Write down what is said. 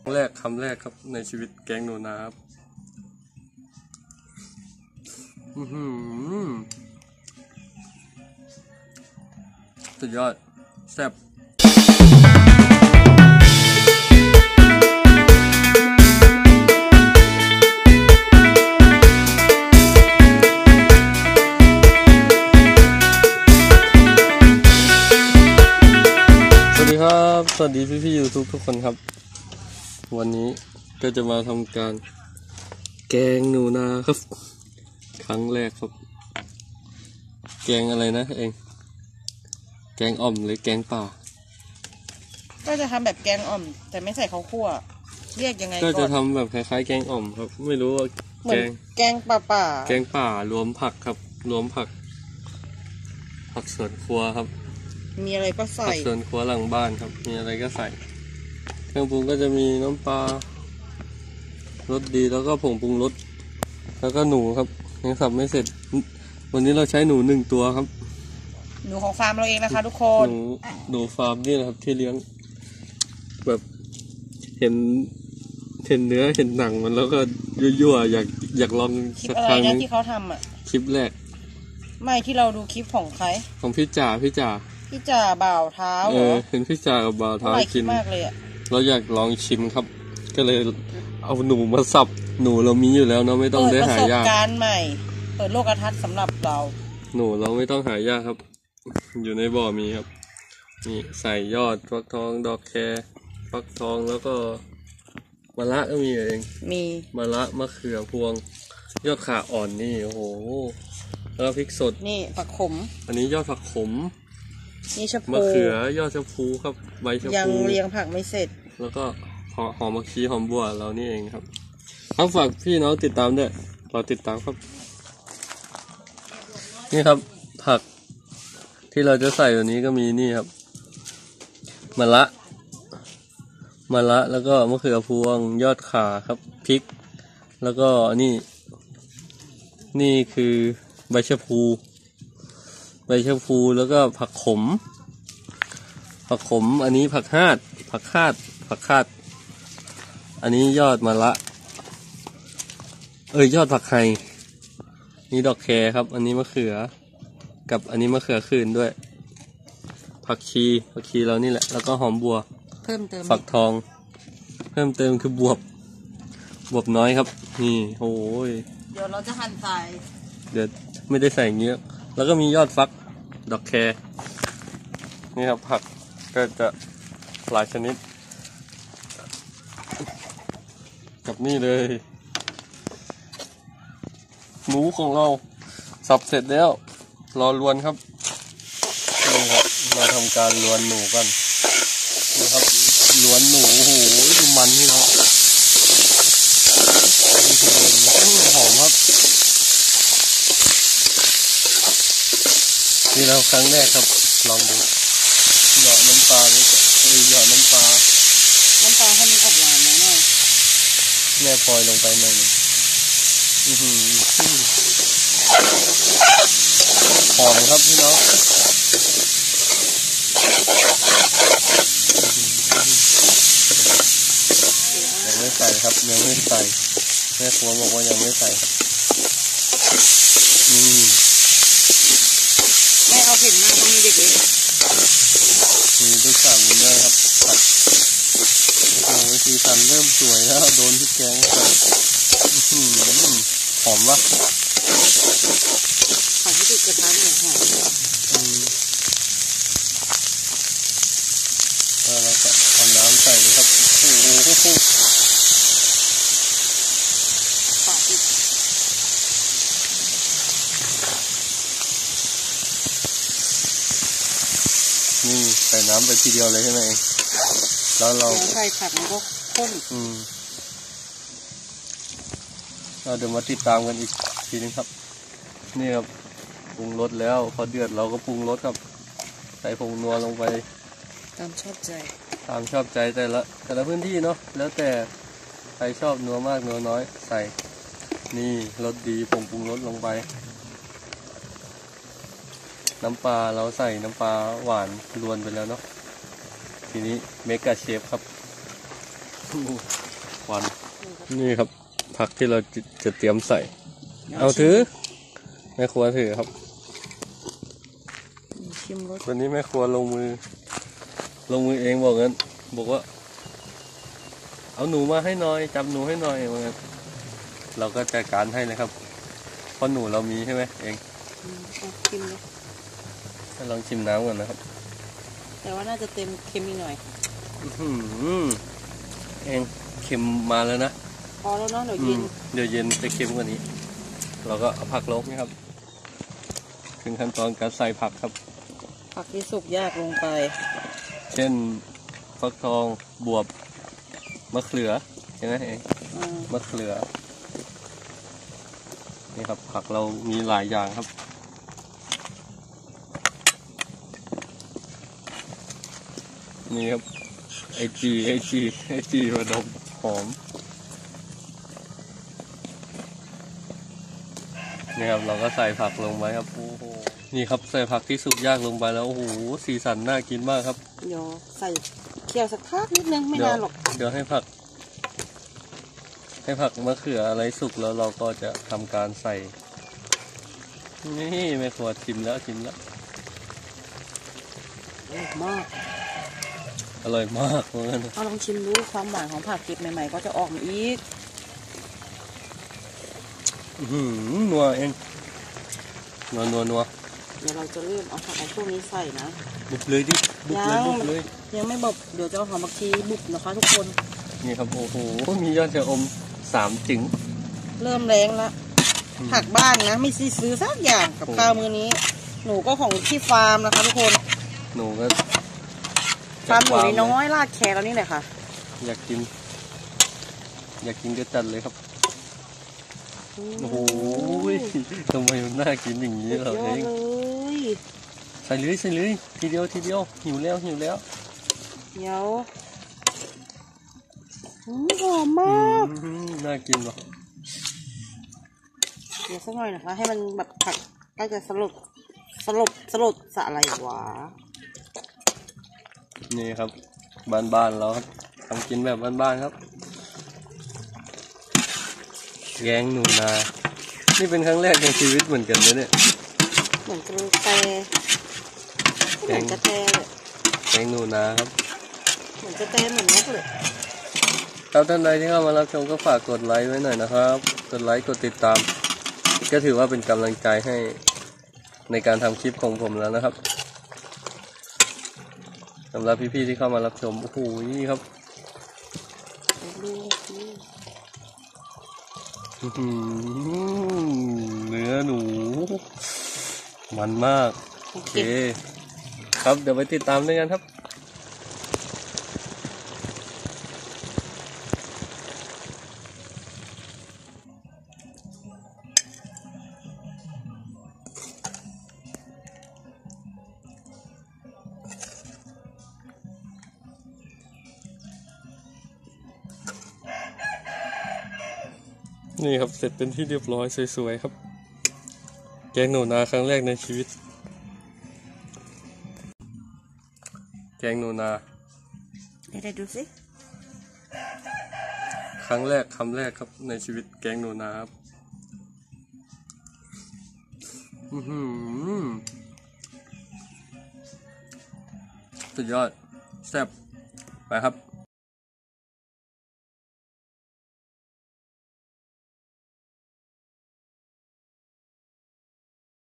แรกคำแรกครับในชีวิตแกงหนูนาครับสุดยอดแซ่บสวัสดีพี่ๆยูทูบทุกคนครับวันนี้ก็จะมาทำการแกงหนูนาครับครั้งแรกครับแกงอะไรนะเองแกงอ่อมหรือแกงป่าก็จะทำแบบแกงอ่อมแต่ไม่ใส่ข้าวคั่วเรียกยังไงก็จะทำแบบคล้ายๆแกงอ่อมครับไม่รู้ว่าแกงป่าแกงป่ารวมผักครับรวมผักสวนครัวครับมีอะไรก็ใส่ผักสวนครัวหลังบ้านครับมีอะไรก็ใส่เครื่องปรุงก็จะมีน้ำปลารสดีแล้วก็ผงปรุงรสแล้วก็หนูครับยังสับไม่เสร็จวันนี้เราใช้หนู1 ตัวครับหนูของฟาร์มเราเองนะคะทุกคนหนูฟาร์มนี่นะครับที่เลี้ยงแบบเห็นเนื้อเห็นหนังมันแล้วก็ยั่วๆอยากลองสักครั้งนึงที่เขาทำคลิปแรกไม่ที่เราดูคลิปของใครของพี่จ่าบ่าวเท้าเห็นพี่จ่ากับบ่าวเท้ากินมากเลยเราอยากลองชิมครับก็เลยเอาหนูมาสับหนูเรามีอยู่แล้วเนาะไม่ต้องได้หายากเปิดประสบการณ์ใหม่เปิดโลกทัศน์สำหรับเราหนูเราไม่ต้องหายากครับอยู่ในบ่อมีครับนี่ใส่ยอดฟักทองดอกแครฟักทองแล้วก็มะระก็มีเองมีมะระมะเขือพวงยอดขาอ่อนนี่โอ้โหแล้วพริกสดนี่ผักขมอันนี้ยอดผักขมนี่ชะพูมะเขือยอดชะพูครับใบชะพูยังเรียงผักไม่เสร็จแล้วก็หอมมะชีหอมบัวเรานี่เองครับฝากพี่น้องติดตามด้วยรอติดตามครับนี่ครับผักที่เราจะใส่วันนี้ก็มีนี่ครับมะระแล้วก็มะเขือพวงยอดข่าครับพริกแล้วก็นี่คือใบชะพูแล้วก็ผักขมอันนี้ผักคาดอันนี้ยอดมะระยอดผักไห่นี่ดอกแครครับอันนี้มะเขือกับอันนี้มะเขือขื่นด้วยผักชีเรานี่แหละแล้วก็หอมบัวเพิ่มเติมฝักทองเพิ่มเติมคือบวบน้อยครับนี่โอ้ยเดี๋ยวเราจะหั่นใส่เดี๋ยวไม่ได้ใส่เยอะแล้วก็มียอดฟักดอกแครนี่ครับผักก็จะหลายชนิดกับนี่เลยหมูของเราสับเสร็จแล้วรอลวนครับนี่ครับมาทำการลวนหนูกันนะครับลวนหนูโอ้โหดูมันนี่เนาะหอมครับนี่เราครั้งแรกครับลองดูเหยาะน้ำปลานี่เหยาะน้ำปลาให้มันออกหวานหน่อยแม่พลอยลงไปหน่อยนึงหอมครับพี่น้องยังไม่ใส่ครับยังไม่ใส่แม่ครัวบอกว่ายังไม่ใส่ไม่เอาเผ็ดมากเพราะมีเด็กเล็กมีลูกสาวอยู่ด้วยครับผัดโอ้ยสีสันเริ่มสวยแล้วโดนพริกแกงใส่หอมวะผัดให้ติดกระทะเนี่ยหอมแล้วก็เอาน้ำใส่เลยครับโอ้โหนี่ใส่น้ำไปทีเดียวเลยใช่ไหมแล้วเราใส่ผักมันก็ข้นเราเดี๋ยวมาติดตามกันอีกทีนึงครับนี่ครับปรุงรสแล้วพอเดือดเราก็ปรุงรสครับใส่ผงนัวลงไปตามชอบใจแต่ละพื้นที่เนาะแล้วแต่ใครชอบนัวมากนัวน้อยใส่นี่รสดีผงปรุงรสลงไปน้ำปลาเราใส่น้ำปลาหวานรวนไปแล้วเนาะทีนี้เมกะเชฟครับวัน นี่ครับผักที่เราจะเตรียมใส่ เอาถือแม่ครัวถือครับชิมรสวันนี้แม่ครัวลงมือเองบอกงั้นบอกว่า เอาหนูมาให้หน่อยจับหนูให้หน่อยว่างั้นเราก็จัดการให้เลยครับเพราะหนูเรามีใช่ไหมเองชิมเลยให้ลองชิมน้ำก่อนนะครับแต่ว่าน่าจะเต็มเค็มอีกหน่อยอื้อหือเองเค็มมาแล้วนะพอแล้วเนาะเดี๋ยวเย็นเดี๋ยวเย็นจะเค็มกว่านี้ เราก็เอาผักลงนะครับ ถึงขั้นตอนการใส่ผักครับผักที่สุกยากลงไปเช่นฟักทองบวบมะเขือใช่ไหมเองอืมมะเขือนี่ครับผักเรามีหลายอย่างครับนี่ครับไอจีมาดมหอมนี่ครับเราก็ใส่ผักลงไปครับโอ้โหนี่ครับใส่ผักที่สุกยากลงไปแล้วโอ้โหสีสันน่ากินมากครับเดี๋ยวใส่เคี่ยวสักพักนิดนึงไม่เดี๋ยวนานหรอกเดี๋ยวให้ผักมะเขืออะไรสุกแล้วเราก็จะทำการใส่นี่แม่ครัวชิมแล้วมากอร่อยมากเหมือนกันเอาลองชิมดูความหวานของผักเก็บใหม่ๆก็จะออกมาอีกอื้อหือนัวเองนัวเดี๋ยวเราจะเริ่มเอาผักในช่วงนี้ใส่นะบุบเลยดิบุบเลยยังไม่บอกเดี๋ยวจะเอาหอมผักชีบุบนะคะ ทุกคนนี่ครับโอ้โหมียอดชะอม3 จึงเริ่มแรงละผักบ้านนะไม่ซื้อสักอย่างกับข้าวมื้อนี้ หนูก็ของที่ฟาร์มนะคะ ทุกคนหนูก็ฟาร์มหนูน้อยๆลาดแคร์แล้วนี่แหละค่ะอยากกินก็จัดเลยครับโอ้โหทำไมมันน่ากินอย่างนี้เหรอเองเลยใส่เลยทีเดียวหิวแล้วเดี๋ยวหอมมากน่ากินว่ะเดี๋ยวสักหน่อยนะคะ ให้มันแบบผักใกล้จะสลดสะอะไรวะนี่ครับบ้านๆเราครับทำกินแบบบ้านๆครับแกงหนูนา นี่เป็นครั้งแรกในชีวิตเหมือนกันนะเนี่ยเหมือนกระแตเหมือนกระแตเลยแกงหนูนาครับเหมือนกระแตเหมือนนกเลยครับท่านใดที่เข้ามารับชมก็ฝากกดไลค์ไว้หน่อยนะครับกดไลค์กดติดตาม ก็ถือว่าเป็นกำลังใจให้ในการทำคลิปของผมแล้วนะครับสำหรับพี่ๆที่เข้ามารับชมโอ้โหนี่ครับเนื้อหนูมันมากโอเคครับเดี๋ยวไปติดตามด้วยกันครับนี่ครับเสร็จเป็นที่เรียบร้อยสวยๆครับแกงหนูนาครั้งแรกในชีวิตแกงหนูนาเดี๋ยวดูสิครั้งแรกคำแรกครับในชีวิตแกงหนูนาครับสุดยอดแซ่บไปครับ